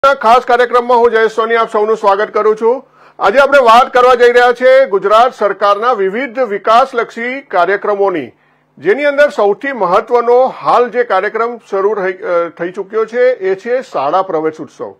ખાસ કાર્યક્રમમાં હું જયેશ સોની આપ સૌનું સ્વાગત કરું છું। આજે આપણે વાત કરવા જઈ રહ્યા છે ગુજરાત સરકારના વિવિધ વિકાસલક્ષી કાર્યક્રમોની, જેની અંદર સૌથી મહત્વનો હાલ જે કાર્યક્રમ શરૂ થઈ ચૂક્યો છે એ છે શાળા પ્રવેશ ઉત્સવ।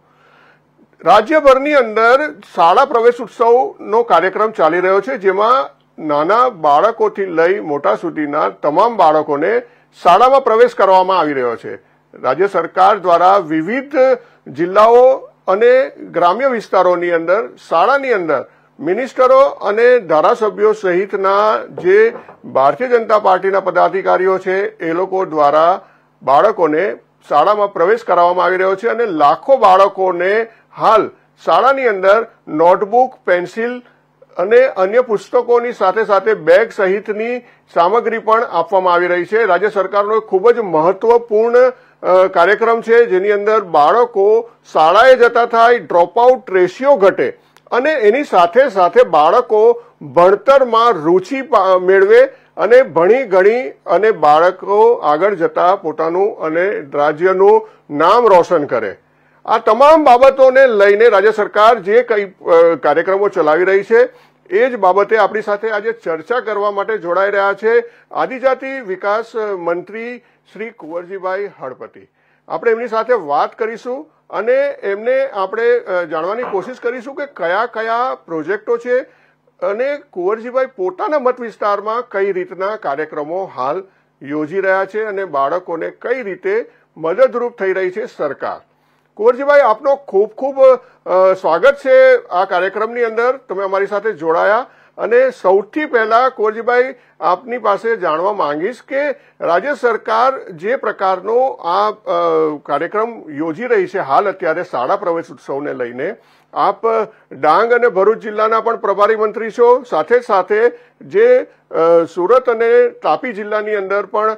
રાજ્યભરની અંદર શાળા પ્રવેશ ઉત્સવનો કાર્યક્રમ ચાલી રહ્યો છે, જેમાં નાના બાળકોથી લઈ મોટા સુધીના તમામ બાળકોને શાળામાં પ્રવેશ કરવામાં આવી રહ્યો છે। રાજ્ય સરકાર દ્વારા વિવિધ જિલ્લાઓ અને ગ્રામ્ય વિસ્તારોની અંદર શાળાની અંદર મિનિસ્ટરો અને ધારાસભ્યો સહિતના જે ભારતીય જનતા પાર્ટીના પદાધિકારીઓ છે એ લોકો દ્વારા બાળકોને શાળામાં પ્રવેશ કરાવવામાં આવી રહ્યો છે અને લાખો બાળકોને હાલ શાળાની અંદર નોટબુક, પેન્સિલ અને અન્ય પુસ્તકોની સાથે સાથે બેગ સહિતની સામગ્રી પણ આપવામાં આવી રહી છે। રાજ્ય સરકારનો ખૂબ જ મહત્વપૂર્ણ કાર્યક્રમ છે, જેની અંદર બાળકો શાળાએ જતા થાય, ડ્રોપઆઉટ રેશિયો ઘટે અને એની સાથે સાથે બાળકો ભણતરમાં રુચિ મેળવે અને ભણી ગણી અને બાળકો આગળ જતા પોતાનું અને રાજ્યનું નામ રોશન કરે। આ તમામ બાબતોને લઈને રાજ્ય સરકાર જે કંઈ કાર્યક્રમો ચલાવી રહી છે એ જ બાબતે આપણી સાથે આજે ચર્ચા કરવા માટે જોડાઈ રહ્યા છે આદિજાતિ વિકાસ મંત્રી શ્રી કુંવરજીભાઈ હળપતિ। આપણે એમની સાથે વાત કરીશું અને એમને આપણે જાણવાની કોશિશ કરીશું કે કયા કયા પ્રોજેક્ટો છે અને કુંવરજીભાઈ પોતાના મત વિસ્તારમાં કઈ રીતના કાર્યક્રમો હાલ યોજી રહ્યા છે અને બાળકોને કઈ રીતે મદદરૂપ થઈ રહી છે સરકાર। કુંવરજીભાઈ, આપનો ખૂબ ખૂબ સ્વાગત છે આ કાર્યક્રમની અંદર, તમે અમારી સાથે જોડાયા। અને સૌથી પહેલા કુંવરજીભાઈ, આપની પાસે જાણવા માંગીશ કે રાજ્ય સરકાર જે પ્રકારનો આ કાર્યક્રમ યોજી રહી છે હાલ અત્યારે શાળા પ્રવેશ ઉત્સવને લઈને, આપ ડાંગ અને ભરૂચ જિલ્લાના પણ પ્રભારી મંત્રી છો, સાથે સાથે જે સુરત અને તાપી જિલ્લાની અંદર પણ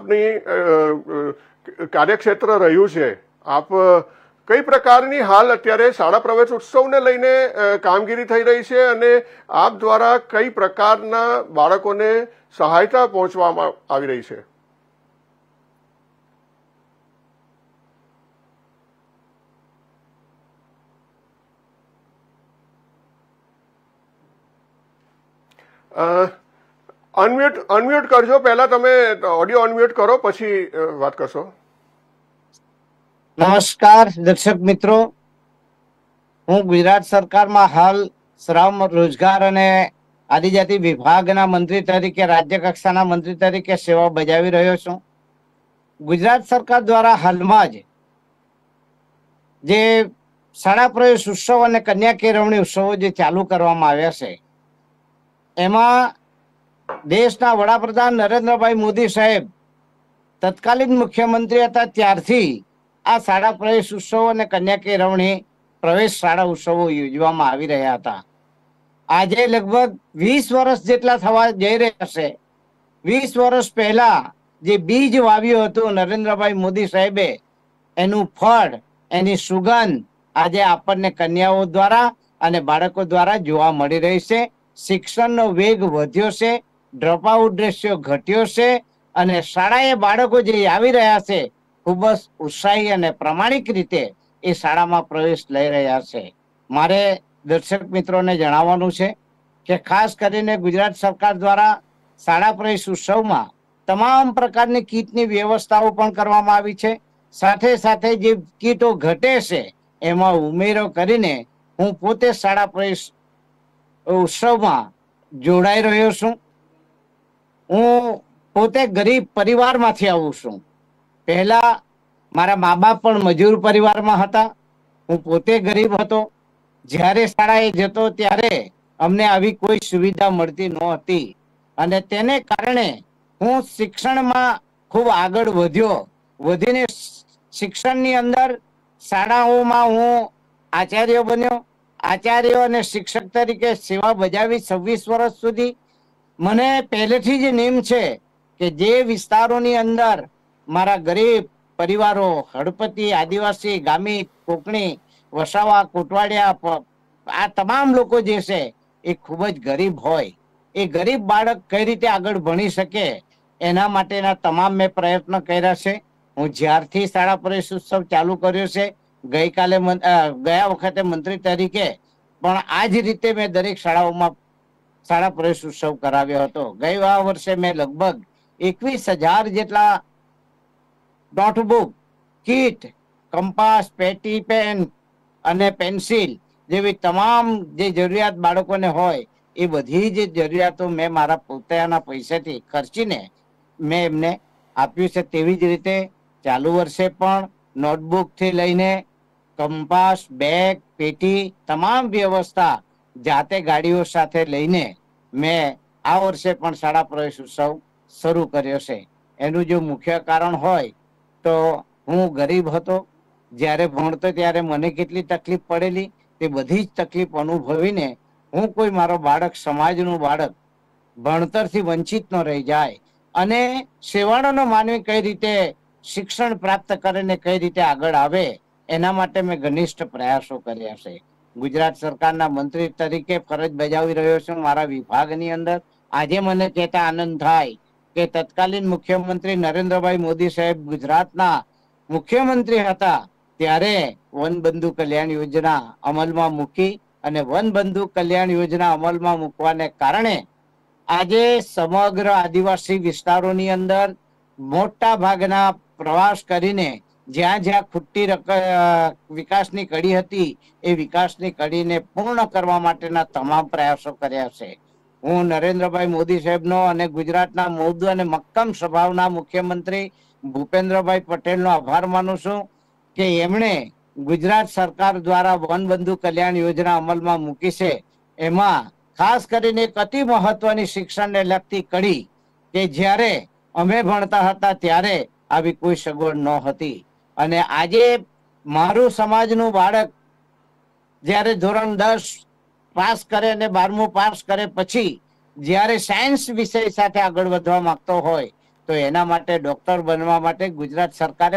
આપની કાર્યક્ષેત્ર રહ્યું છે, આપ કઈ પ્રકારની હાલ અત્યારે શાળા પ્રવેશ ઉત્સવને લઈને કામગીરી થઈ રહી છે અને આપ દ્વારા કઈ પ્રકારના બાળકોને સહાયતા પહોંચવામાં આવી રહી છે? અનમ્યુટ કરજો, પહેલા તમે ઓડિયો અનમ્યુટ કરો પછી વાત કરશો। નમસ્કાર દર્શક મિત્રો, હું ગુજરાત સરકારમાં હાલ શ્રમ, રોજગાર અને આદિજાતિ વિભાગના મંત્રી તરીકે, રાજ્ય કક્ષાના મંત્રી તરીકે સેવા બજાવી રહ્યો છું। ગુજરાત સરકાર દ્વારા હાલમાં જ જે શાળા પ્રવેશ ઉત્સવ અને કન્યા કેળવણી ઉત્સવો જે ચાલુ કરવામાં આવ્યા છે, એમાં દેશના વડાપ્રધાન નરેન્દ્રભાઈ મોદી સાહેબ તત્કાલીન મુખ્યમંત્રી હતા ત્યારથી આ શાળા પ્રવેશ ઉત્સવો અને કન્યા કેળવણી પ્રવેશ શાળા ઉત્સવો યોજવામાં આવી રહ્યા હતા। આજે લગભગ 20 વર્ષ જેટલા થવા જઈ રહ્યા છે। 20 વર્ષ પહેલા જે બીજ વાવ્યું હતું નરેન્દ્રભાઈ મોદી સાહેબે, એનું ફળ, એની સુગંધ આજે આપણને કન્યાઓ દ્વારા અને બાળકો દ્વારા જોવા મળી રહી છે। શિક્ષણનો વેગ વધ્યો છે, ડ્રોપઆઉટ રેશિયો ઘટ્યો છે અને શાળાએ બાળકો જે આવી રહ્યા છે ખૂબ જ ઉત્સાહી અને પ્રામાણિક રીતે એ શાળામાં પ્રવેશ લઈ રહ્યા છે। મારે દર્શક મિત્રોને જણાવવાનું છે કે ખાસ કરીને ગુજરાત સરકાર દ્વારા શાળા પ્રવેશ ઉત્સવમાં તમામ પ્રકારની કીટની વ્યવસ્થાઓ પણ કરવામાં આવી છે। સાથે સાથે જે કીટો ઘટે છે એમાં ઉમેરો કરીને હું પોતે શાળા પ્રવેશ ઉત્સવમાં જોડાઈ રહ્યો છું। હું પોતે ગરીબ પરિવારમાંથી આવું છું। પહેલા મારા મા બાપ પણ મજૂર પરિવારમાં હતા, હું પોતે ગરીબ હતો। જ્યારે શાળાએ જતો ત્યારે અમને આવી કોઈ સુવિધા મળતી નહોતી અને તેને કારણે હું શિક્ષણમાં ખૂબ આગળ વધીને શિક્ષણની અંદર શાળાઓમાં હું આચાર્ય બન્યો। આચાર્ય અને શિક્ષક તરીકે સેવા બજાવી 26 વર્ષ સુધી। મને પહેલેથી જ નેમ છે કે જે વિસ્તારોની અંદર મારા ગરીબ પરિવારો, હળપતિ, આદિવાસી, ગામી, કોકણી, વસાવા, કોટવાડિયા, આ તમામ લોકો જે છે એ ખૂબ જ ગરીબ હોય, એ ગરીબ બાળક કઈ રીતે આગળ ભણી શકે એના માટેના તમામ મેં પ્રયત્ન કર્યા છે। હું જ્યારથી શાળા પ્રવેશ ઉત્સવ ચાલુ કર્યો છે ગયા વખતે મંત્રી તરીકે પણ આ જ રીતે મેં દરેક શાળાઓમાં શાળા પ્રવેશ ઉત્સવ કરાવ્યો હતો. ગયા વર્ષે મેં લગભગ 21,000 જેટલા નોટબુક, કીટ, કંપાસ, પેટી પેન અને પેન્સિલ જેવી તમામ જે જરૂરિયાત બાળકોને હોય એ બધી જ જરૂરિયાતો મેં મારા પોતાના પૈસાથી ખર્ચીને મેં એમને આપ્યું છે. તેવી જ રીતે ચાલુ વર્ષે પણ નોટબુક થી લઈને કંપાસ, બેગ, પેટી તમામ વ્યવસ્થા જાતે ગાડીઓ સાથે લઈને મેં આ વર્ષે પણ શાળા પ્રવેશ ઉત્સવ શરૂ કર્યો છે. એનું જો મુખ્ય કારણ હોય તો હું ગરીબ હતો, જ્યારે ભણતો ત્યારે મને કેટલી તકલીફ પડેલી તે બધી જ તકલીફ અનુભવીને હું કોઈ મારો બાળક, સમાજનું બાળક ભણતરથી વંચિત ન રહી જાય અને સેવાળાનો માનવી કઈ રીતે શિક્ષણ પ્રાપ્ત કરીને કઈ રીતે આગળ આવે એના માટે મેં ઘનિષ્ઠ પ્રયાસો કર્યા છે. ગુજરાત સરકારના મંત્રી તરીકે ફરજ બજાવી રહ્યો છું મારા વિભાગની અંદર. આજે મને કહેતા આનંદ થાય કે તત્કાલીન મુખ્યમંત્રી નરેન્દ્રભાઈ મોદી સાહેબ ગુજરાતના મુખ્યમંત્રી હતા ત્યારે વનબંધુ કલ્યાણ યોજના અમલમાં મૂકી અને વનબંધુ કલ્યાણ યોજના અમલમાં મૂકવાને કારણે આજે સમગ્ર આદિવાસી વિસ્તારોની અંદર મોટા ભાગના પ્રવાસ કરીને જ્યાં જ્યાં ખૂટતી વિકાસની કડી હતી એ વિકાસની કડીને પૂર્ણ કરવા માટેના તમામ પ્રયાસો કર્યા છે. હું નરેન્દ્રભાઈ મોદી સાહેબનો અને ગુજરાતના મૃદુ અને મક્કમ સ્વભાવના મુખ્યમંત્રી ભૂપેન્દ્રભાઈ પટેલનો આભાર માનું છું કે એમણે ગુજરાત સરકાર દ્વારા વનબંધુ કલ્યાણ યોજના અમલમાં મૂકી છે. એમાં ખાસ કરીને એક અતિ મહત્વની શિક્ષણને લગતી કડી કે જ્યારે અમે ભણતા હતા ત્યારે આવી કોઈ સગવડ ન હતી અને આજે મારું સમાજનું બાળક જ્યારે ધોરણ 10 પાસ કરે અને 12મું પાસ કરે પછી જ્યારે સાયન્સ વિષય સાથે આગળ વધવા માંગતો હોય તો એના માટે ડોક્ટર બનવા માટે ગુજરાત સરકારે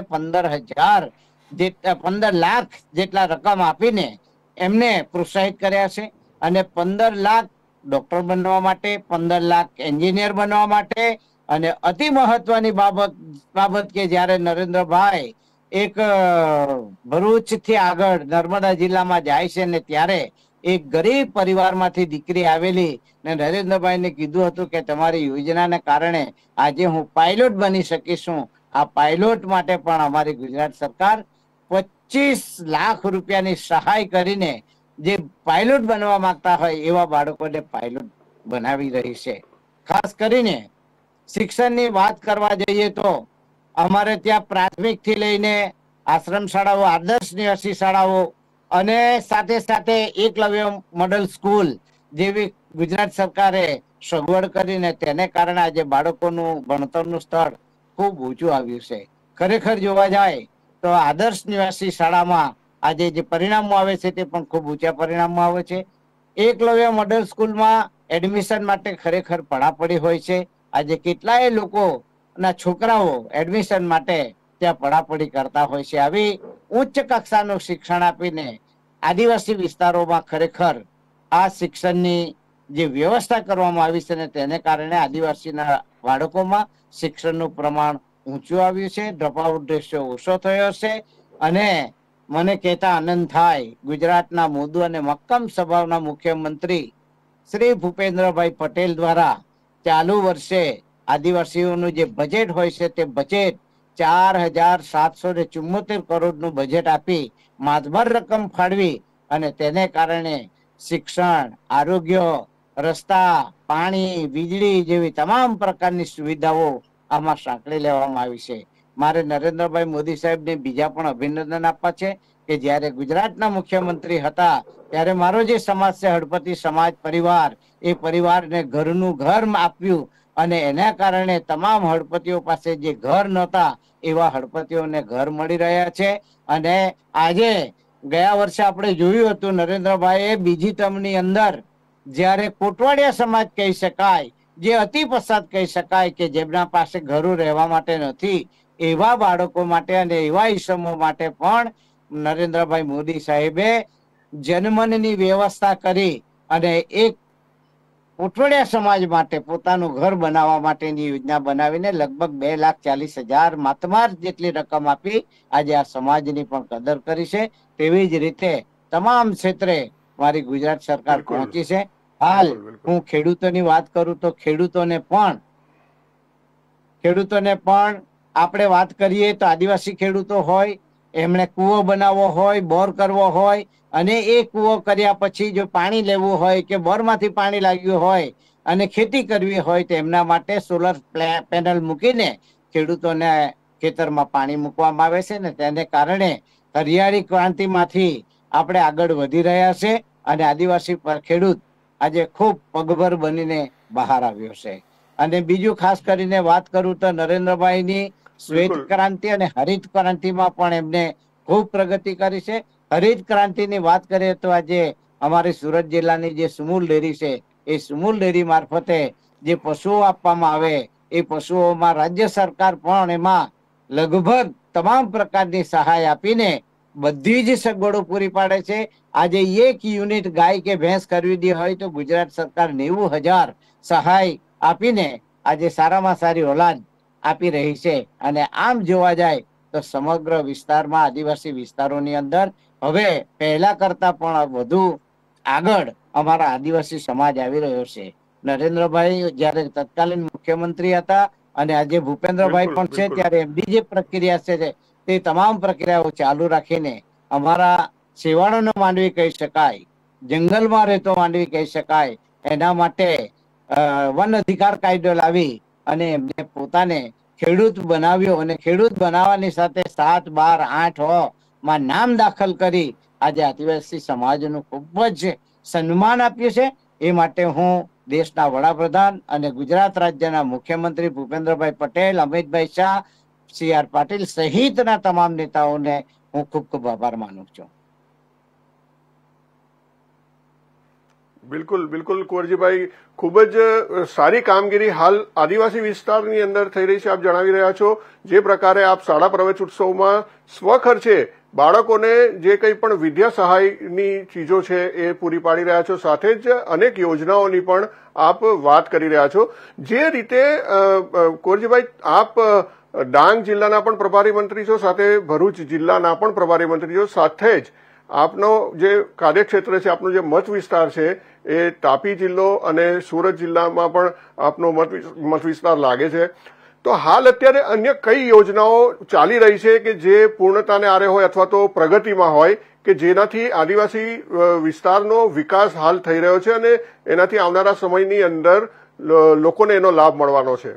15 લાખ જેટલા રકમ આપીને એમને પ્રોત્સાહિત કર્યા છે અને 15 લાખ ડોક્ટર બનવા માટે, 15 લાખ એન્જિનિયર બનવા માટે અને અતિ મહત્વની બાબત કે જ્યારે નરેન્દ્રભાઈ એક ભરૂચ થી આગળ નર્મદા જિલ્લામાં જાય છે ને ત્યારે એક ગરીબ પરિવારમાંથી દીકરી આવેલી ને નરેન્દ્રભાઈને કીધું હતું કે તમારી યોજનાને કારણે આજે હું પાયલોટ બની શકીશું. આ પાયલોટ માટે પણ અમારી ગુજરાત સરકાર 25 લાખ રૂપિયાની સહાય કરીને જે પાયલોટ બનવા માંગતા હોય એવા બાળકોને પાયલોટ બનાવી રહી છે. ખાસ કરીને શિક્ષણની વાત કરવા જઈએ તો અમારે ત્યાં પ્રાથમિક થી લઈને આશ્રમ શાળાઓ, આદર્શ નિવાસી શાળાઓ અને સાથે સાથે એકલવ્ય મોડલ સ્કૂલ જેવી ગુજરાત સરકારે સગવડ કરીને તેને કારણે આજે બાળકોનું ભણતરનું સ્તર ખૂબ ઊંચું આવ્યું છે. ખરેખર જોવા જાય તો આદર્શ નિવાસી શાળામાં આજે જે પરિણામો આવે છે તે પણ ખૂબ ઊંચા પરિણામો આવે છે. એકલવ્ય મોડલ સ્કૂલમાં એડમિશન માટે ખરેખર પડાપડી હોય છે. આજે કેટલાય લોકો ના છોકરાઓ એડમિશન માટે ત્યાં પડાપડી કરતા હોય છે. આવી ઉચ્ચ કક્ષાનું શિક્ષણ આપીને આદિવાસી વિસ્તારોમાં ખરેખર આ શિક્ષણની જે વ્યવસ્થા કરવામાં આવી છે ને તેને કારણે આદિવાસીના બાળકોમાં શિક્ષણનું પ્રમાણ ઊંચું આવ્યું છે, ડ્રોપઆઉટ રેશિયો ઓછો થયો છે અને મને કહેતા આનંદ થાય ગુજરાતના મૃદુ અને મક્કમ સ્વભાવના મુખ્યમંત્રી શ્રી ભૂપેન્દ્રભાઈ પટેલ દ્વારા ચાલુ વર્ષે આદિવાસીઓનું જે બજેટ હોય છે તે બજેટ 4,774 કરોડનું બજેટ આપી માતબર રકમ ફાળવી અને તેને કારણે શિક્ષણ, આરોગ્ય, રસ્તા, પાણી, વીજળી જેવી તમામ પ્રકારની સુવિધાઓ આમાં સાંકળી લેવામાં આવી છે. મારે નરેન્દ્રભાઈ મોદી સાહેબને બીજા પણ અભિનંદન આપવા છે કે જ્યારે ગુજરાતના મુખ્યમંત્રી હતા ત્યારે મારો જે સમાજ છે હળપતિ સમાજ પરિવાર, એ પરિવારને ઘરનું ઘર આપ્યું અને એના કારણે તમામ હળપતિઓ પાસે જે ઘર નહોતા એવા હળપતિઓને ઘર મળી રહ્યા છે. અને આજે ગયા વર્ષે આપણે જોયું હતું નરેન્દ્રભાઈએ બીજી ટર્મની અંદર જ્યારે કોટવાડિયા સમાજ કહી શકાય, જે અતિ પછાત કહી શકાય કે જેમના પાસે ઘરો રહેવા માટે નથી એવા બાળકો માટે અને એવા ઈસમો માટે પણ નરેન્દ્રભાઈ મોદી સાહેબે જનમનની વ્યવસ્થા કરી અને એક ઉઠવડિયા સમાજ માટે પોતાનું ઘર બનાવવા માટેની યોજના બનાવીને લગભગ 2,40,000 માતમાર જેટલી રકમ આપી આજે આ સમાજની પણ કદર કરી છે. તેવી જ રીતે તમામ ક્ષેત્રે મારી ગુજરાત સરકાર પહોંચી છે. હાલ હું ખેડૂતોની વાત કરું તો ખેડૂતોને પણ આપણે વાત કરીએ તો આદિવાસી ખેડૂતો હોય, એમણે કૂવો બનાવવો હોય, બોર કરવો હોય અને એ કૂવો કર્યા પછી જો પાણી લેવું હોય કે બોરમાંથી પાણી લાગ્યું હોય અને ખેતી કરવી હોય તો એમના માટે સોલર પેનલ મૂકીને ખેડૂતોને ખેતરમાં પાણી મૂકવામાં આવે છે ને તેને કારણે હરિયાળી ક્રાંતિમાંથી આપણે આગળ વધી રહ્યા છે અને આદિવાસી ખેડૂત આજે ખૂબ પગભર બનીને બહાર આવ્યો છે. અને બીજું ખાસ કરીને વાત કરું તો નરેન્દ્રભાઈની શ્વેત ક્રાંતિ અને હરિત ક્રાંતિમાં પણ એમને ખૂબ પ્રગતિ કરી છે. હરિત ક્રાંતિની વાત કરીએ તો આજે અમારી સુરત જિલ્લાની જે સુમુલ ડેરી છે એ સુમુલ ડેરી મારફતે જે પશુઓ આપવામાં આવે એ પશુઓમાં રાજ્ય સરકાર પણ એમાં લગભગ તમામ પ્રકારની સહાય આપીને બધી જ સગવડો પૂરી પાડે છે. આજે 1 યુનિટ ગાય કે ભેંસ ખરીદી હોય તો ગુજરાત સરકાર 90,000 સહાય આપીને આજે સારામાં સારી ઓલાદ આપી રહી છે. અને આમ જોવા જાય તો સમગ્ર વિસ્તારમાં આદિવાસી વિસ્તારોની અંદર હવે પહેલા કરતા પણ વધુ આગળ અમારા આદિવાસી સમાજ આવી રહ્યો છે. નરેન્દ્રભાઈ જયારે તત્કાલીન મુખ્યમંત્રી હતા અને આજે ભૂપેન્દ્રભાઈ પણ છે ત્યારે એમની જે પ્રક્રિયા છે તે તમામ પ્રક્રિયાઓ ચાલુ રાખીને અમારા છેવાડાનો માંડવી કહી શકાય, જંગલમાં રહેતો માંડવી કહી શકાય, એના માટે વન અધિકાર કાયદો લાવી અને એમને પોતાને ખેડૂત બનાવ્યો અને ખેડૂત બનાવવાની સાથે 7, 12, 8 માં નામ દાખલ કરી આજે આદિવાસી સમાજનું ખૂબ જ સન્માન આપ્યું છે. એ માટે હું દેશના વડાપ્રધાન અને ગુજરાત રાજ્યના મુખ્યમંત્રી ભૂપેન્દ્રભાઈ પટેલ, અમિતભાઈ શાહ, CR પાટીલ સહિતના તમામ નેતાઓને હું ખૂબ ખૂબ આભાર માનું છું. બિલકુલ કુંવરજીભાઈ, ખૂબ જ સારી કામગીરી હાલ આદિવાસી વિસ્તારની અંદર થઈ રહી છે. આપ જણાવી રહ્યા છો જે પ્રકારે આપ શાળા પ્રવેશ ઉત્સવમાં સ્વખર્ચે બાળકોને જે કંઈ પણ વિદ્યા સહાયની ચીજો છે એ પૂરી પાડી રહ્યા છો, સાથે જ અનેક યોજનાઓની પણ આપ વાત કરી રહ્યા છો. જે રીતે કુંવરજીભાઈ આપ ડાંગ જિલ્લાના પણ પ્રભારી મંત્રી છો, સાથે ભરૂચ જિલ્લાના પણ પ્રભારી મંત્રી છો, સાથે જ આપનો જે કાર્યક્ષેત્ર છે, આપનો જે મત વિસ્તાર છે એ તાપી જિલ્લો અને સુરત જિલ્લામાં પણ આપનો મત વિસ્તાર લાગે છે. તો હાલ અત્યારે અન્ય કઈ યોજનાઓ ચાલી રહી છે કે જે પૂર્ણતાને આરે હોય અથવા તો પ્રગતિમાં હોય કે જેનાથી આદિવાસી વિસ્તારનો વિકાસ હાલ થઈ રહ્યો છે અને એનાથી આવનારા સમયની અંદર લોકોને એનો લાભ મળવાનો છે?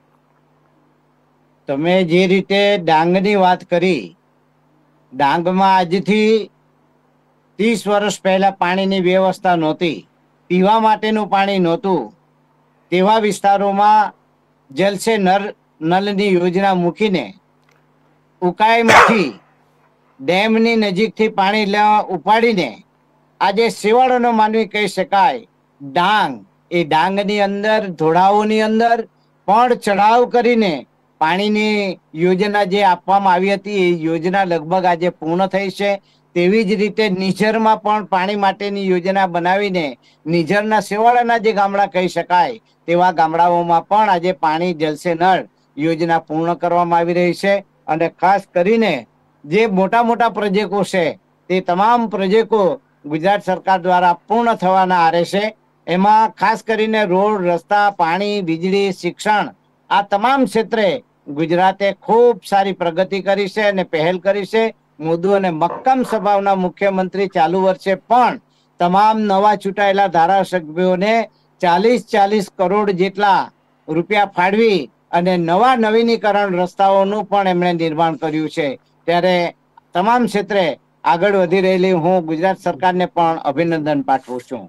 તમે જે રીતે ડાંગની વાત કરી, ડાંગમાં આજથી 30 વર્ષ પહેલા પાણીની વ્યવસ્થા નહોતી, પીવા માટેનું પાણી નહોતું. તેવા વિસ્તારોમાં જલ સે નલની યોજના મૂકીને ઉકાઈમાંથી ડેમની નજીકથી પાણી ઉપાડીને આજે શેવાળોનો માનવી કહી શકાય ડાંગ, એ ડાંગની અંદર ધોળાઓની અંદર પણ ચઢાવ કરીને પાણીની યોજના જે આપવામાં આવી હતી એ યોજના લગભગ આજે પૂર્ણ થઈ છે. તેવી જ રીતે નિઝરમાં પણ પાણી માટેની યોજના બનાવીને નિઝરના શેવાળાના જે ગામડા કહી શકાય તેવા ગામડાઓમાં પણ આજે પાણી જલસે નળ યોજના પૂર્ણ કરવામાં આવી રહી છે. અને ખાસ કરીને જે મોટા મોટા પ્રોજેક્ટો છે તે તમામ પ્રોજેક્ટો ગુજરાત સરકાર દ્વારા પૂર્ણ થવાના આરે છે. એમાં ખાસ કરીને રોડ, રસ્તા, પાણી, વીજળી, શિક્ષણ આ તમામ ક્ષેત્રે ગુજરાતે ખૂબ સારી પ્રગતિ કરી છે અને પહેલ કરી છે. મોદુ અને મક્કમ સ્વભાવના મુખ્યમંત્રી ચાલુ વર્ષે પણ તમામ નવા ચૂંટાયેલા ધારાસભ્યોને 40 કરોડ જેટલા રૂપિયા ફાળવી અને નવા નવીનીકરણ રસ્તાઓનું પણ એમણે નિર્માણ કર્યું છે. ત્યારે તમામ ક્ષેત્રે આગળ વધી રહેલી હું ગુજરાત સરકારને પણ અભિનંદન પાઠવું છું.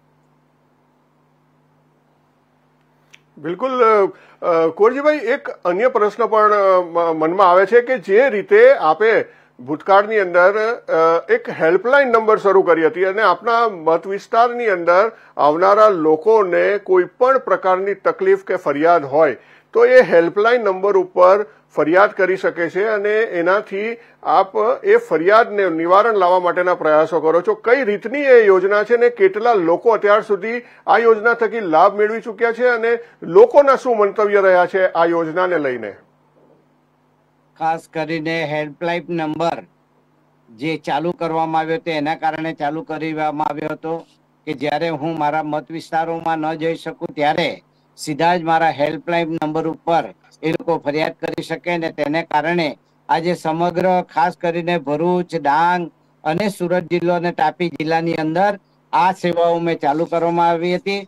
બિલકુલ કુંવરજીભાઈ, એક અન્ય પ્રશ્ન પણ મનમાં આવે છે કે જે રીતે આપે ભૂતકાળની અંદર એક હેલ્પલાઇન નંબર શરૂ કરી હતી અને આપના મત વિસ્તારની અંદર આવનારા લોકોને કોઈ પણ પ્રકારની તકલીફ કે ફરિયાદ હોય તો એ હેલ્પલાઇન નંબર ઉપર ફરિયાદ કરી શકે છે અને એનાથી આપ એ ફરિયાદને નિવારણ લાવવા માટેના પ્રયાસો કરો છો. કઈ રીતની એ યોજના છે ને કેટલા લોકો અત્યાર સુધી આ યોજના થકી લાભ મેળવી ચૂક્યા છે અને લોકોના શું મંતવ્ય રહ્યા છે આ યોજનાને લઈને? ખાસ કરીને હેલ્પલાઇન નંબર જે ચાલુ કરવામાં આવ્યો હતો એના કારણે ચાલુ કરવામાં આવ્યો હતો કે જ્યારે હું મારા મત વિસ્તારોમાં ન જઈ શકું ત્યારે સીધા જ મારા હેલ્પલાઇન નંબર ઉપર એ લોકો ફરિયાદ કરી શકે ને તેને કારણે આજે સમગ્ર ખાસ કરીને ભરૂચ, ડાંગ અને સુરત જિલ્લો અને તાપી જિલ્લાની અંદર આ સેવાઓ મેં ચાલુ કરવામાં આવી હતી.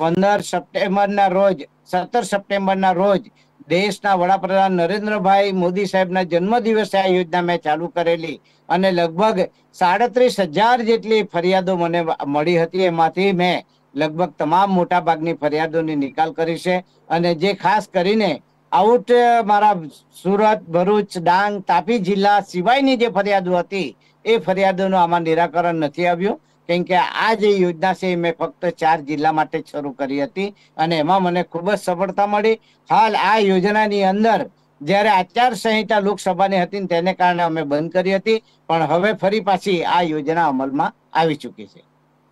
17 સપ્ટેમ્બરના રોજ દેશના વડાપ્રધાન નરેન્દ્રભાઈ મોદી સાહેબના જન્મદિવસે આ યોજના મેં ચાલુ કરેલી અને લગભગ 37,000 જેટલી ફરિયાદો મને મળી હતી. એમાંથી મેં લગભગ તમામ મોટા ભાગની ફરિયાદોની નિકાલ કરી છે અને જે ખાસ કરીને આઉટ મારા સુરત, ભરૂચ, ડાંગ, તાપી જિલ્લા સિવાયની જે ફરિયાદો હતી એ ફરિયાદોનું આમાં નિરાકરણ નથી આવ્યું. કેમ કે આ જે યોજના છે એ મેં ફક્ત 4 જિલ્લા માટે જ શરૂ કરી હતી અને એમાં મને ખૂબ જ સફળતા મળી. હાલ આ યોજનાની અંદર જ્યારે આચારસંહિતા લોકસભાની હતી ને તેને કારણે અમે બંધ કરી હતી, પણ હવે ફરી પાછી આ યોજના અમલમાં આવી ચૂકી છે.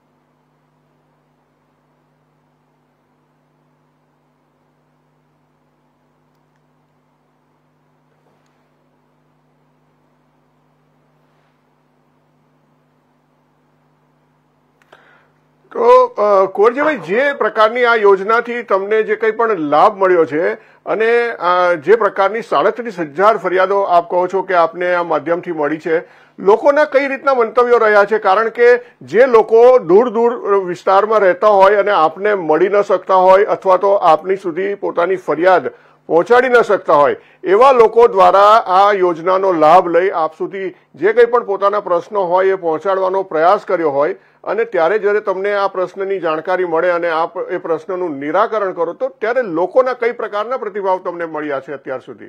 તો કુંવરજીભાઈ, જે પ્રકારની આ યોજનાથી તમને જે કંઈ પણ લાભ મળ્યો છે અને જે પ્રકારની 37,000 ફરિયાદો આપ કહો છો કે આપને આ માધ્યમથી મળી છે, લોકોના કઈ રીતના મંતવ્યો રહ્યા છે? કારણ કે જે લોકો દૂર દૂર વિસ્તારમાં રહેતા હોય અને આપને મળી ન શકતા હોય અથવા તો આપની સુધી પોતાની ફરિયાદ પહોંચાડી ન શકતા હોય એવા લોકો દ્વારા આ યોજનાનો લાભ લઈ આપ સુધી જે કંઈ પણ પોતાના પ્રશ્નો હોય એ પહોંચાડવાનો પ્રયાસ કર્યો હોય અને ત્યારે જ્યારે તમને આ પ્રશ્નની જાણકારી મળે અને આપ એ પ્રશ્નનું નિરાકરણ કરો તો ત્યારે લોકોના કઈ પ્રકારના પ્રતિભાવ તમને મળ્યા છે અત્યાર સુધી?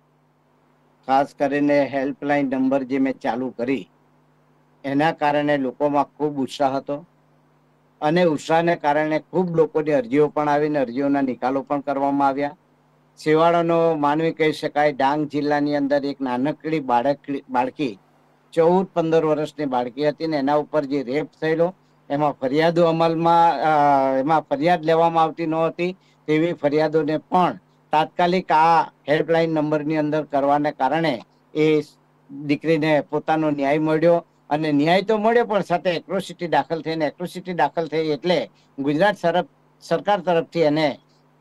ખાસ કરીને હેલ્પલાઇન નંબર જે મેં ચાલુ કરી એના કારણે લોકોમાં ખૂબ ઉત્સાહ હતો અને ઉત્સાહને કારણે ખૂબ લોકોની અરજીઓ પણ આવીને અરજીઓના નિકાલો પણ કરવામાં આવ્યા. છેવાડાનો માનવી કહી શકાય. ડાંગ જિલ્લાની અંદર એક નાનકડી બાળકી 14-15 વર્ષની બાળકી હતી ને એના ઉપર જે રેપ થયેલો એમાં ફરિયાદો એમાં ફરિયાદ લેવામાં આવતી નહોતી. તેવી ફરિયાદોને પણ તાત્કાલિક આ હેલ્પલાઇન નંબરની અંદર કરવાને કારણે એ દીકરીને પોતાનો ન્યાય મળ્યો અને ન્યાય તો મળ્યો પણ સાથે એટ્રોસિટી દાખલ થઈને એટ્રોસિટી દાખલ થઈ એટલે ગુજરાત સરકાર તરફથી એને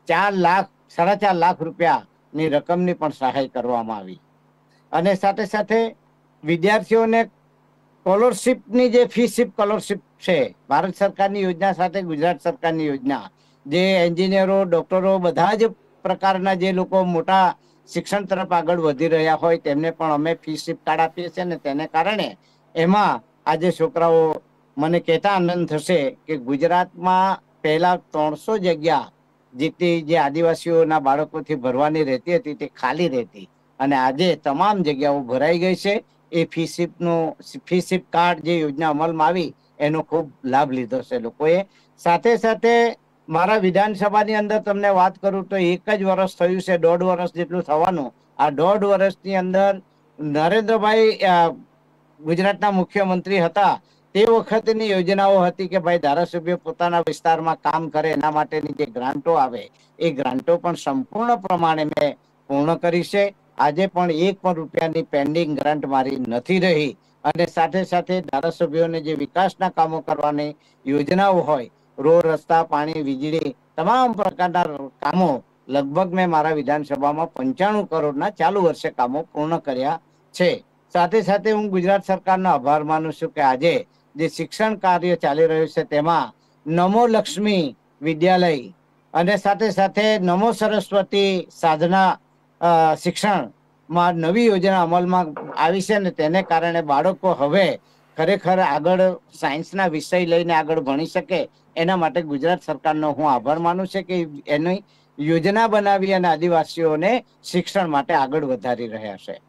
4.5 લાખ રૂપિયાની રકમની પણ સહાય કરવામાં આવી અને સાથે સાથે વિદ્યાર્થીઓને સ્કોલરશીપની જે ફીશીપ સ્કોલરશીપ છે ભારત સરકારની યોજના સાથે ગુજરાત સરકારની યોજના, જે એન્જિનિયરો, ડોક્ટરો, બધા જ પ્રકારના જે લોકો મોટા શિક્ષણ તરફ આગળ વધી રહ્યા હોય તેમને પણ અમે ફીશીપ કાર્ડ આપીએ છીએ અને તેને કારણે એમાં આજે છોકરાઓ મને કહેતા આનંદ થશે કે ગુજરાતમાં પહેલા 300 જગ્યા જેટલી જે આદિવાસીઓના બાળકોથી ભરવાની રહેતી હતી તે ખાલી રહેતી અને આજે તમામ જગ્યાઓ ભરાઈ ગઈ છે. એ ફીશીપ કાર્ડ જે યોજના અમલમાં આવી એનો ખૂબ લાભ લીધો છે લોકોએ. સાથે સાથે મારા વિધાનસભાની અંદર તમને વાત કરું તો 1 જ વર્ષ થયું છે, 1.5 વર્ષ જેટલું થવાનું. આ 1.5 વર્ષની અંદર નરેન્દ્રભાઈ ગુજરાતના મુખ્યમંત્રી હતા તે વખતની યોજનાઓ હતી કે ભાઈ ધારાસભ્યો પોતાના વિસ્તારમાં કામ કરે એના માટેની જે ગ્રાન્ટો આવે એ ગ્રાન્ટો પણ સંપૂર્ણ પ્રમાણે મેં પૂર્ણ કરી છે. આજે પણ 1 પણ રૂપિયાની પેન્ડિંગ ગ્રાન્ટ મારી નથી રહી અને સાથે સાથે ધારાસભ્યોને જે વિકાસના કામો કરવાની યોજનાઓ હોય, રોડ, રસ્તા, પાણી, વીજળી, તમામ પ્રકારના કામો લગભગ મેં મારા વિધાનસભામાં 95 કરોડના ચાલુ વર્ષે કામો પૂર્ણ કર્યા છે. સાથે સાથે હું ગુજરાત સરકારનો આભાર માનું છું કે આજે જે શિક્ષણ કાર્ય ચાલી રહ્યું છે તેમાં નમો લક્ષ્મી વિદ્યાલય અને સાથે સાથે નમો સરસ્વતી સાધના શિક્ષણમાં નવી યોજના અમલમાં આવી છે ને તેને કારણે બાળકો હવે ખરેખર આગળ સાયન્સના વિષય લઈને આગળ ભણી શકે એના માટે ગુજરાત સરકારનો હું આભાર માનું છું કે એની યોજના બનાવી અને આદિવાસીઓને શિક્ષણ માટે આગળ વધારી રહ્યા છે.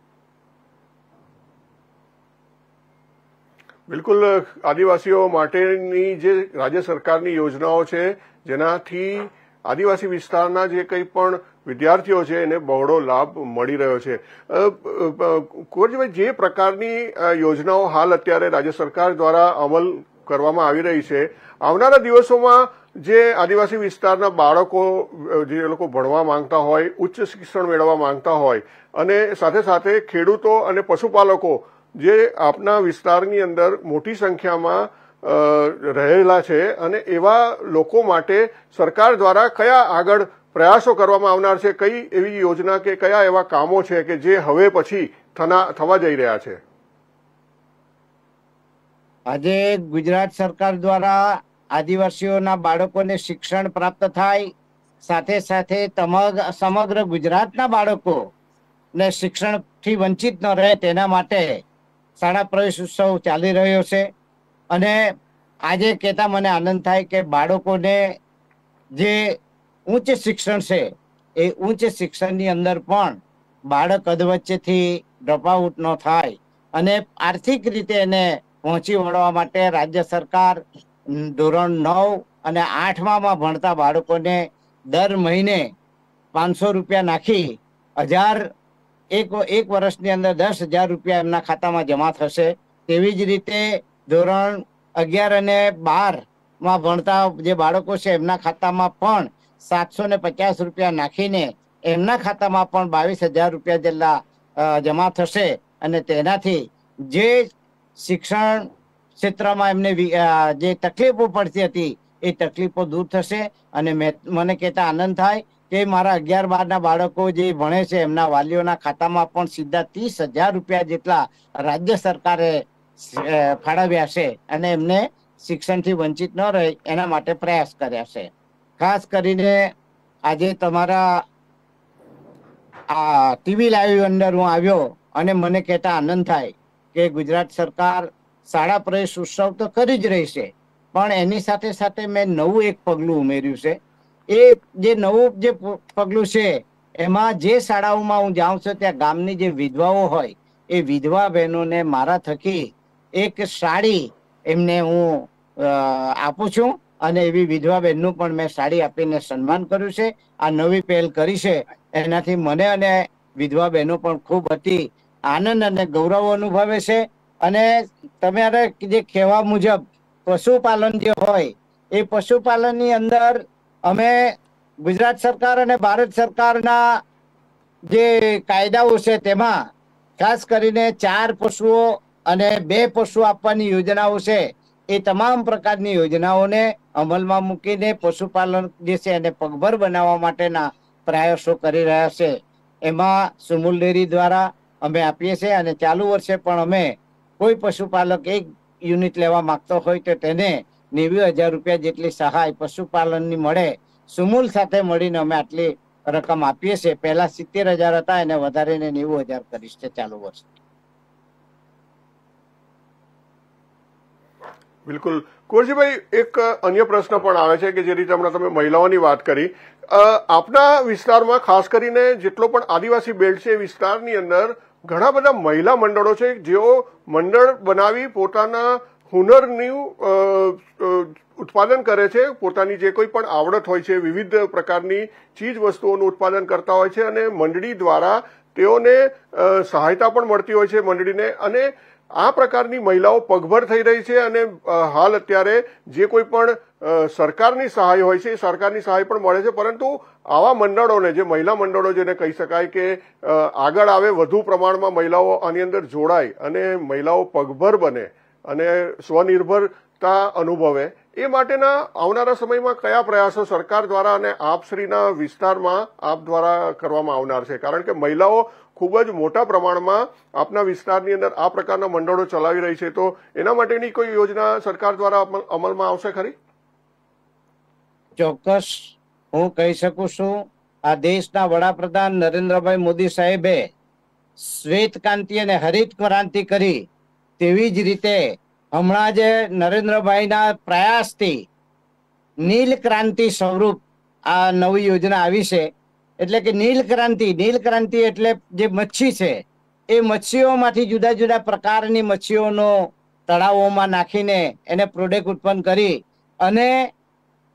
બિલકુલ, આદિવાસીઓ માટેની જે રાજ્ય સરકારની યોજનાઓ છે જેનાથી આદિવાસી વિસ્તારના જે કંઈ પણ વિદ્યાર્થીઓ છે એને બહોળો લાભ મળી રહ્યો છે. કુંવરજીભાઈ, જે પ્રકારની યોજનાઓ હાલ અત્યારે રાજ્ય સરકાર દ્વારા અમલ કરવામાં આવી રહી છે, આવનારા દિવસોમાં જે આદિવાસી વિસ્તારના બાળકો જે લોકો ભણવા માંગતા હોય, ઉચ્ચ શિક્ષણ મેળવવા માંગતા હોય અને સાથે સાથે ખેડૂતો અને પશુપાલકો જે આપના વિસ્તારની અંદર મોટી સંખ્યામાં રહેલા છે અને એવા લોકો માટે સરકાર દ્વારા કયા આગળ પ્રયાસો કરવામાં આવનાર છે? કઈ એવી યોજના કે કયા એવા કામો છે કે જે હવે પછી થવા જઈ રહ્યા છે? આજે ગુજરાત સરકાર દ્વારા આદિવાસીઓના બાળકોને શિક્ષણ પ્રાપ્ત થાય, સાથે સાથે સમગ્ર ગુજરાતના બાળકો ને શિક્ષણથી વંચિત ન રહે તેના માટે શાળા પ્રવેશ ઉત્સવ ચાલી રહ્યો છે. અને આજે કહેતા મને આનંદ થાય કે બાળકોને જે ઉચ્ચ શિક્ષણ છે એ ઉચ્ચ શિક્ષણની અંદર પણ બાળક અધવચ્ચેથી ડ્રોપઆઉટ ન થાય અને આર્થિક રીતે એને પહોંચી વળવા માટે રાજ્ય સરકાર ધોરણ 9 અને 8માં ભણતા બાળકોને દર મહિને 500 રૂપિયા નાખી એક વર્ષની અંદર 10,000 રૂપિયા એમના ખાતામાં જમા થશે. તેવી જ રીતે ધોરણ 11 અને 12માં ભણતા જે બાળકો છે એમના ખાતામાં પણ 750 રૂપિયા નાખીને એમના ખાતામાં પણ 22,000 રૂપિયા જેટલા જમા થશે અને તેનાથી જે શિક્ષણ ક્ષેત્રમાં એમને જે તકલીફો પડતી હતી એ તકલીફો દૂર થશે. અને મને કહેતા આનંદ થાય કે મારા 11-12ના બાળકો જે ભણે છે એમના વાલીઓના ખાતામાં પણ સીધા 30,000 રૂપિયા જેટલા રાજ્ય સરકારે ફાળવ્યા છે અને એમને શિક્ષણથી વંચિત ન રહે એના માટે પ્રયાસ કર્યા છે. ખાસ કરીને આજે તમારા આ ટીવી લાઈવ અંદર હું આવ્યો અને મને કહેતા આનંદ થાય કે ગુજરાત સરકાર શાળા પ્રવેશ ઉત્સવ તો કરી જ રહી છે, પણ એની સાથે સાથે મેં નવું એક પગલું ઉમેર્યું છે. એ જે નવું જે પગલું છે એમાં જે શાળાઓમાં હું જાઉં છું ત્યાં ગામની જે વિધવાઓ હોય એ વિધવા બહેનોને મારા થકી એક સાડી એમને હું આપું છું અને એવી વિધવા બહેનનું પણ મેં સાડી આપીને સન્માન કર્યું છે. આ નવી પહેલ કરી છે એનાથી મને અને વિધવા બહેનો પણ ખૂબ અતિ આનંદ અને ગૌરવ અનુભવે છે. અને તમારે જે કહેવા મુજબ પશુપાલન જે હોય એ પશુપાલનની અંદર અમે ગુજરાત સરકાર અને ભારત સરકારના જે કાયદાઓ છે તેમાં ખાસ કરીને 4 પશુઓ અને 2 પશુ આપવાની યોજનાઓ છે એ તમામ પ્રકારની યોજનાઓને અમલમાં મૂકીને પશુપાલન જે છે એને પગભર બનાવવા માટેના પ્રયાસો કરી રહ્યા છે. એમાં સુમુલ ડેરી દ્વારા અમે આપીએ છીએ અને ચાલુ વર્ષે પણ અમે કોઈ પશુપાલક એક યુનિટ લેવા માંગતો હોય તો તેને 90,000 રૂપિયા જેટલી સહાય પશુપાલનની મળે. સુમુલ સાથે મળીને અમે આટલી રકમ આપીએ છીએ. પહેલા 70,000 હતા એને વધારીને 90,000 કરીશ છે ચાલુ વર્ષે. બિલકુલ. કુંવરજીભાઈ, એક અન્ય પ્રશ્ન પણ આવે છે કે જે રીતે હમણાં તમે મહિલાઓની વાત કરી, આપના વિસ્તારમાં ખાસ કરીને જેટલો પણ આદિવાસી બેલ્ટ છે એ વિસ્તારની અંદર ઘણા બધા મહિલા મંડળો છે જેઓ મંડળ બનાવી પોતાના હુનરનું ઉત્પાદન કરે છે. પોતાની જે કોઈ પણ આવડત હોય છે વિવિધ પ્રકારની ચીજ વસ્તુઓનું ઉત્પાદન કરતા હોય છે અને મંડળી દ્વારા તેઓને સહાયતા પણ મળતી હોય છે મંડળીને. અને આ પ્રકારની મહિલાઓ પગભર થઈ રહી છે અને હાલ અત્યારે જે કોઈ પણ સરકારની સહાય હોય છે એ સરકારની સહાય પણ મળે છે. પરંતુ આવા મંડળોને, જે મહિલા મંડળો જેને કહી શકાય કે આગળ આવે, વધુ પ્રમાણમાં મહિલાઓ આની અંદર જોડાય અને મહિલાઓ પગભર બને અને સ્વનિર્ભરતા અનુભવે, એ માટેના આવનારા સમયમાં કયા પ્રયાસો સરકાર દ્વારા અને આપશ્રીના વિસ્તારમાં આપ દ્વારા કરવામાં આવનાર છે? કારણ કે મહિલાઓ ખૂબ જ મોટા પ્રમાણમાં આપના વિસ્તારની અંદર આ પ્રકારના મંડળો ચલાવી રહી છે, તો એના માટેની કોઈ યોજના સરકાર દ્વારા અમલમાં આવશે ખરી? ચોક્કસ હું કહી શકું છું. આ દેશના વડાપ્રધાન નરેન્દ્રભાઈ મોદી સાહેબે શ્વેત ક્રાંતિ અને હરિત ક્રાંતિ કરી, તેવી જ રીતે હમણાં જે નરેન્દ્રભાઈના પ્રયાસથી નીલ ક્રાંતિ સ્વરૂપ આ નવી યોજના આવી છે. એટલે કે નીલ ક્રાંતિ એટલે જે મચ્છી છે એ મચ્છીઓમાંથી જુદા જુદા પ્રકારની મચ્છીઓનો તળાવોમાં નાખીને એને પ્રોડક્ટ ઉત્પન્ન કરી અને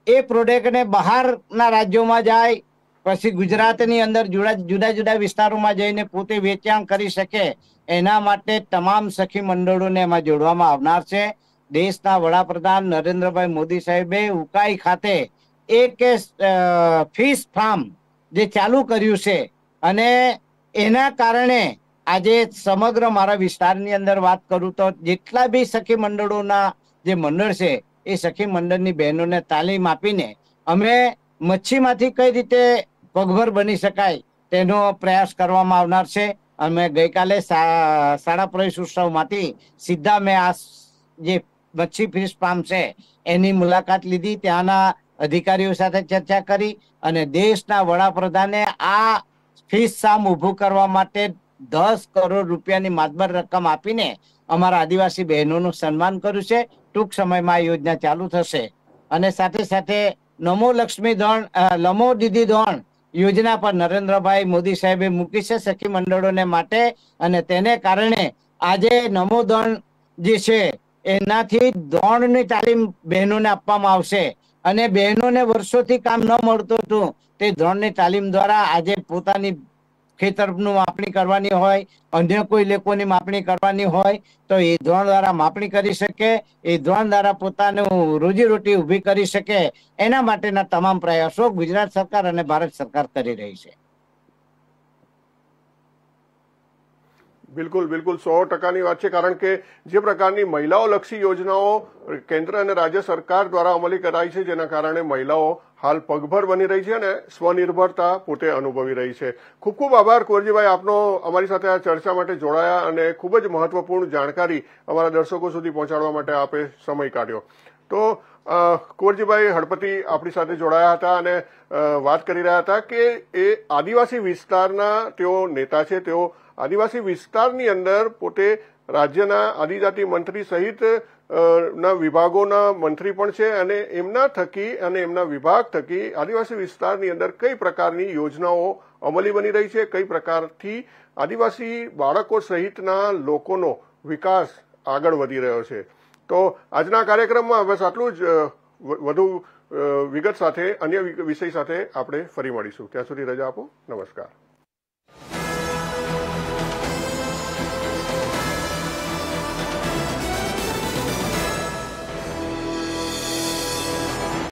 એ પ્રોડક્ટને બહારના રાજ્યોમાં જાય, પછી ગુજરાતની અંદર જુદા જુદા વિસ્તારોમાં જઈને પોતે વેચાણ કરી શકે, એના માટે તમામ સખી મંડળોને એમાં જોડવામાં આવનાર છે. દેશના વડાપ્રધાન નરેન્દ્રભાઈ મોદી સાહેબે ઉકાઈ ખાતે એક ફિશ ફાર્મ જે ચાલુ કર્યું છે, અને એના કારણે આજે સમગ્ર મારા વિસ્તારની અંદર વાત કરું તો જેટલા બી સખી મંડળોના જે મંડળ છે એ સખી મંડળની બહેનોને તાલીમ આપીને અમે મચ્છીમાંથી કઈ રીતે પગભર બની શકાય તેનો પ્રયાસ કરવામાં આવનાર છે. અમે ગઈકાલે શાળા પ્રવેશ ઉત્સવમાંથી સીધા મેં આ જે મચ્છી ફિશ ફાર્મ છે એની મુલાકાત લીધી, ત્યાંના અધિકારીઓ સાથે ચર્ચા કરી, અને દેશના વડાપ્રધાને આ ફિશ ફાર્મ ઊભું કરવા માટે 10 કરોડ રૂપિયાની માતબર રકમ આપીને અમારા આદિવાસી બહેનોનું સન્માન કર્યું છે. ટૂંક સમયમાં આ યોજના ચાલુ થશે. અને સાથે સાથે નમો લક્ષ્મી ધન, નમો દીદી ધન યોજના પર નરેન્દ્રભાઈ મોદી સાહેબે મૂકી છે સખી મંડળોને માટે, અને તેને કારણે આજે નમો ધન જે છે એનાથી દોડની તાલીમ બહેનોને આપવામાં આવશે, અને બહેનોને વર્ષોથી કામ ન મળતું હતું તે દ્રોણની તાલીમ દ્વારા આજે પોતાની ખેતરનું માપણી કરવાની હોય, અન્ય કોઈ લોકોની માપણી કરવાની હોય તો એ દ્રોણ દ્વારા માપણી કરી શકે, એ દ્રોણ દ્વારા પોતાનું રોજીરોટી ઊભી કરી શકે. એના માટેના તમામ પ્રયાસો ગુજરાત સરકાર અને ભારત સરકાર કરી રહી છે. બિલકુલ 100%ની વાત છે, કારણ કે જે પ્રકારની મહિલાઓ લક્ષી યોજનાઓ કેન્દ્ર અને રાજ્ય સરકાર દ્વારા અમલી કરાઈ છે, જેના કારણે મહિલાઓ હાલ પગભર બની રહી છે અને સ્વનિર્ભરતા પોતે અનુભવી રહી છે. ખૂબ ખૂબ આભાર કુંવરજીભાઈ, આપનો અમારી સાથે આ ચર્ચા માટે જોડાયા અને ખૂબ જ મહત્વપૂર્ણ જાણકારી અમારા દર્શકો સુધી પહોંચાડવા માટે આપે સમય કાઢ્યો. તો કુંવરજીભાઈ હળપતિ આપણી સાથે જોડાયા હતા અને વાત કરી રહ્યા હતા કે એ આદિવાસી વિસ્તારના તેઓ નેતા છે. તેઓ આદિવાસી વિસ્તારની અંદર પોતે રાજ્યના આદિજાતિ મંત્રી સહિત ના વિભાગોના મંત્રી પણ છે, અને એમના થકી અને એમના વિભાગ થકી આદિવાસી વિસ્તારની અંદર કઈ પ્રકારની યોજનાઓ અમલી બની રહી છે, કઈ પ્રકારથી આદિવાસી બાળકો સહિતના લોકોનો વિકાસ આગળ વધી રહ્યો છે. તો આજના કાર્યક્રમમાં બસ આટલું જ. વધુ વિગત સાથે અન્ય વિષય સાથે આપણે ફરી મળીશું. ત્યાં સુધી રજા આપો. નમસ્કાર.